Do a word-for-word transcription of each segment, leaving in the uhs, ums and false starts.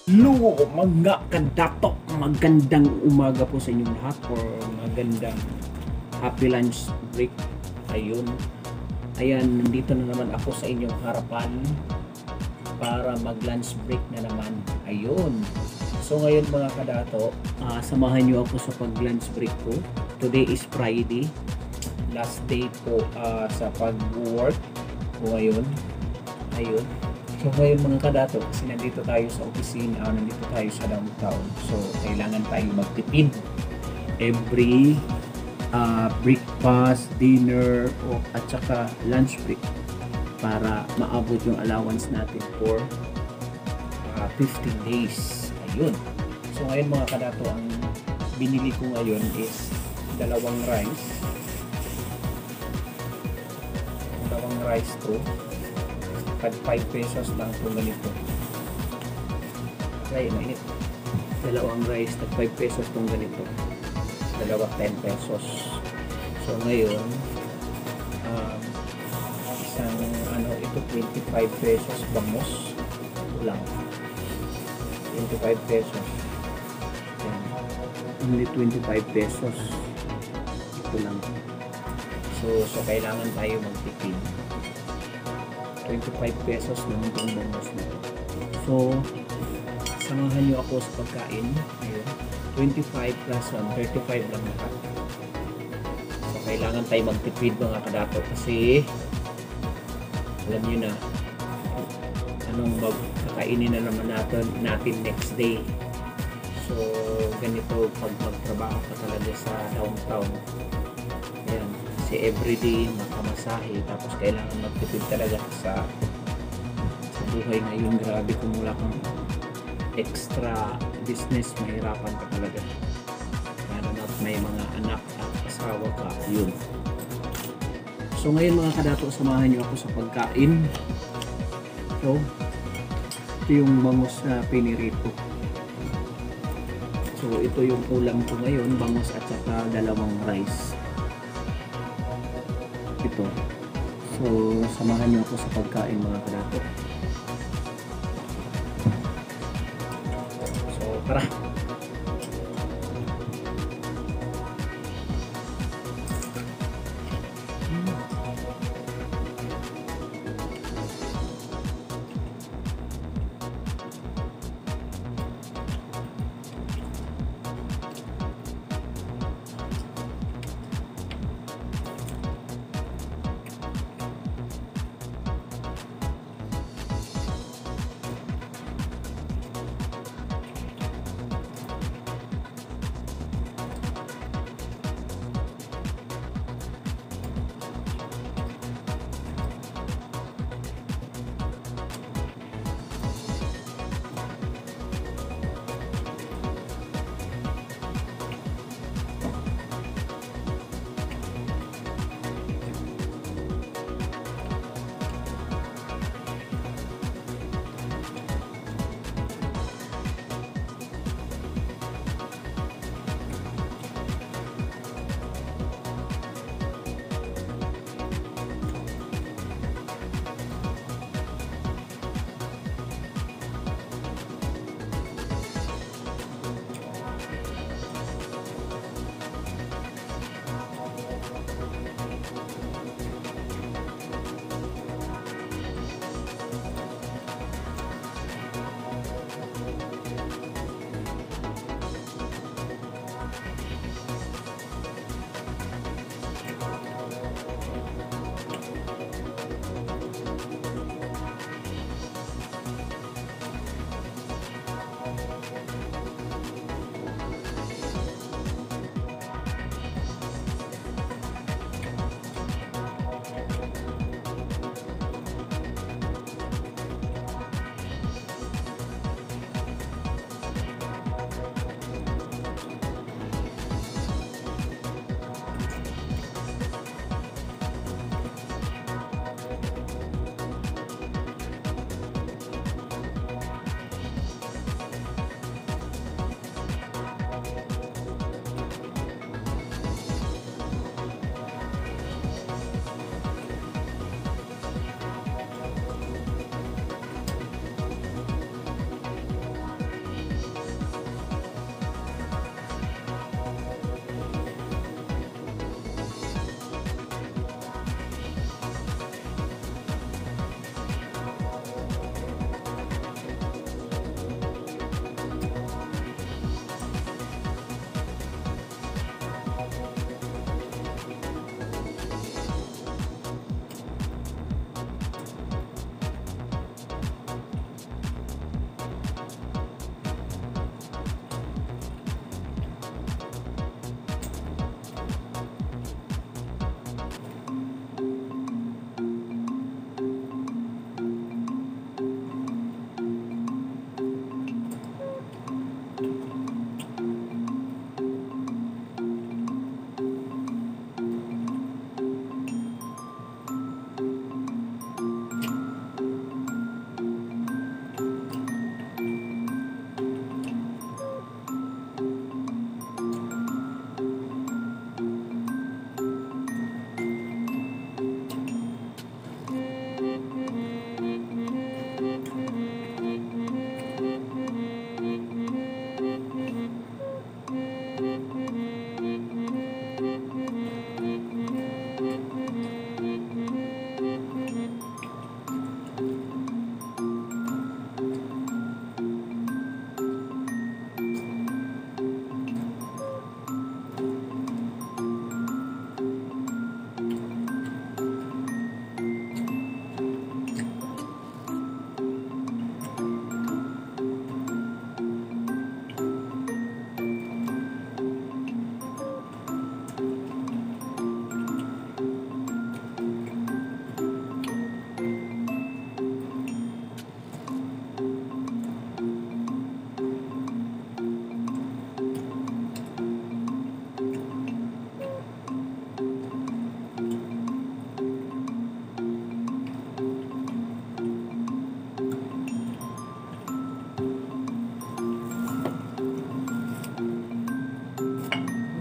Hello mga kadatok, magandang umaga po sa inyong lahat or magandang happy lunch break. Ayun, ayan, nandito na naman ako sa inyong harapan para mag lunch break na naman. Ayun, so ngayon mga kadato, uh, samahan nyo ako sa pag lunch break ko. Today is Friday, last day po uh, sa pag work ko ngayon. Ayun, so ngayon mga kadato, kasi nandito tayo sa opisina, uh, nandito tayo sa downtown. So kailangan tayo magtipid every uh, breakfast, dinner, o at saka lunch break para maabot yung allowance natin for uh, fifteen days. Ayun. So ngayon mga kadato, ang binili ko ngayon is dalawang rice. Dalawang rice to. Pag five pesos lang po ganito. Ay, mainit. Dalawang rice, tag five pesos tong ganito. Dalawa ten pesos. So ngayon, um, isang ano, ito twenty-five pesos bangos. Ito lang. twenty-five pesos. Yan. Only twenty-five pesos. Ito lang. So, so kailangan tayo magtipid. twenty-five pesos naman itong bangos na ito. So, samahan nyo ako sa pagkain. Ayun. twenty-five plus one, thirty-five lang lahat. So, kailangan tayo magtipid mga kadato kasi alam nyo na anong magkakainin na naman natin, natin next day. So, ganito pag magtrabaho ka talaga sa downtown. Ayan. Kasi everyday makamasahe, tapos kailangan magtipid talaga sa sa buhay ngayon. Grabe, kung wala kang extra business, mahirapan ka talaga, lalo na may mga anak at asawa ka. Yun. So ngayon mga kadato, samahan nyo ako sa pagkain. So ito yung bangus na pinirito. So ito yung ulam ko ngayon, bangus at saka dalawang rice. Ito. So, samahan niyo ako sa pagkain mga kadato. So, tara!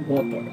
water.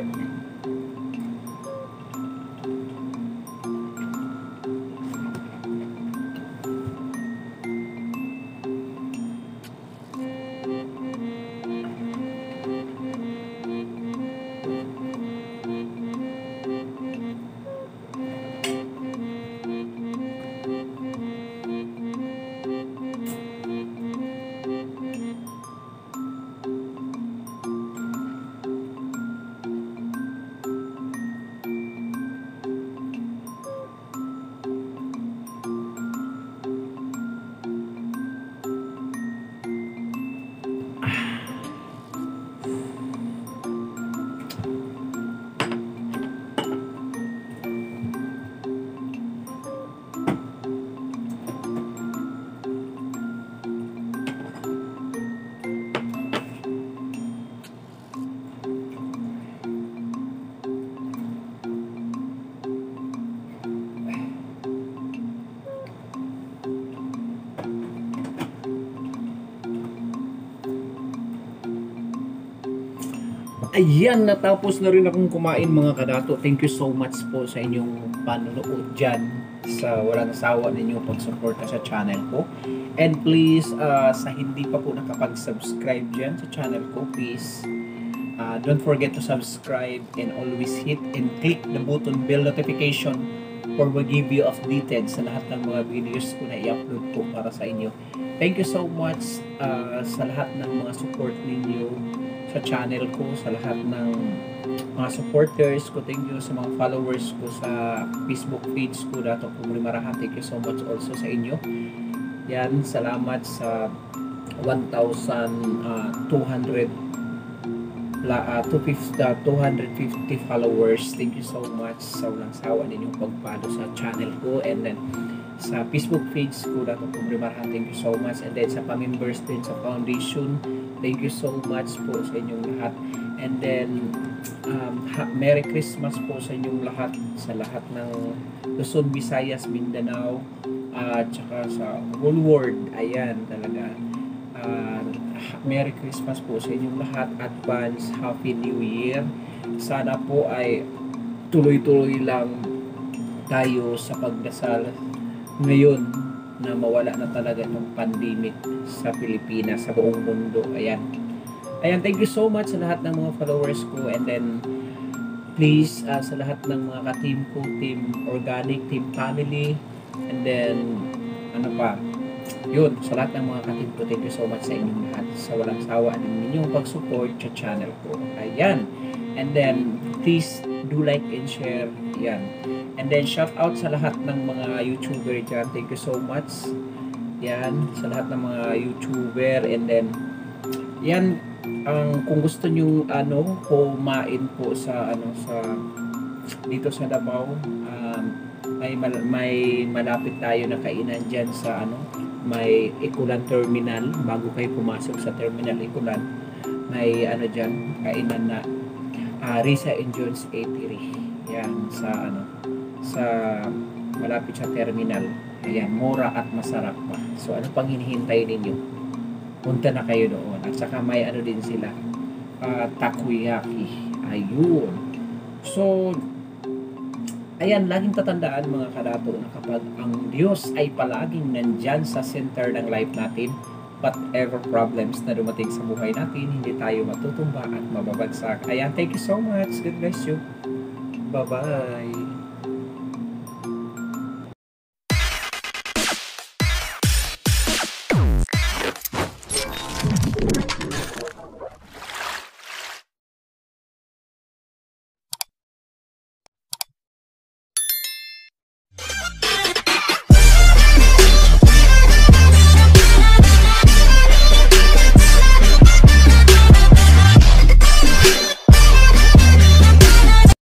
Ayan, natapos na rin akong kumain mga kadato. Thank you so much po sa inyong panonood dyan, sa walang sawa ninyong pag-suporta sa channel ko. And please, uh, sa hindi pa po nakapag-subscribe dyan sa channel ko, please uh, don't forget to subscribe and always hit and click the button bell notification for will give you updated sa lahat ng mga videos ko na i-upload po para sa inyo. Thank you so much uh, sa lahat ng mga support ninyo sa channel ko, sa lahat ng mga supporters ko. Thank you sa mga followers ko sa Facebook page ko, Dato Pumri Marahan. Thank you so much also sa inyo. Yan, salamat sa one thousand two hundred uh, two hundred fifty followers. Thank you so much sa walang sawa ninyong pagpalo sa channel ko. And then sa Facebook page ko, Dato Pumri Marahan, thank you so much. And then sa pa-members din sa foundation, thank you so much po sa inyong lahat. And then um, Merry Christmas po sa inyong lahat, sa lahat ng Luzon, Visayas, Mindanao, at uh, saka sa whole world. Ayan, talaga. Uh, Merry Christmas po sa inyong lahat. Advance Happy New Year. Sana po ay tuloy-tuloy lang tayo sa pagdasal ngayon na mawala na talaga ng pandemic sa Pilipinas, sa buong mundo. Ayan. Ayan, thank you so much sa lahat ng mga followers ko. And then, please, uh, sa lahat ng mga ka-team ko, Team Organic, Team Family, and then, ano pa, yun, sa lahat ng mga ka-team ko, thank you so much sa inyong lahat. Sa walang sawa din ninyong pag-support sa channel ko. Ayan. And then, please, do like and share. Yan. And then, shout out sa lahat ng mga YouTuber dyan. Thank you so much. Yan. Sa lahat ng mga YouTuber. And then, yan. Ang, kung gusto nyo, ano, kumain po sa, ano, sa, dito sa Davao, um, may, may malapit tayo na kainan dyan sa, ano, may Ikulan Terminal. Bago kayo pumasok sa Terminal Ikulan, may, ano dyan, kainan na, uh, Risa and Jones Eatery. Yan, sa ano, sa malapit sa terminal. Ayan, mura at masarap pa. So, ano pang hinihintay ninyo? Punta na kayo doon. At saka may ano din sila, uh, takoyaki. Ayun. So, ayan, laging tatandaan mga kadato na kapag ang Diyos ay palaging nandyan sa center ng life natin, whatever problems na dumating sa buhay natin, hindi tayo matutumba at mababagsak. Ayan, thank you so much. God bless you. Bye-bye.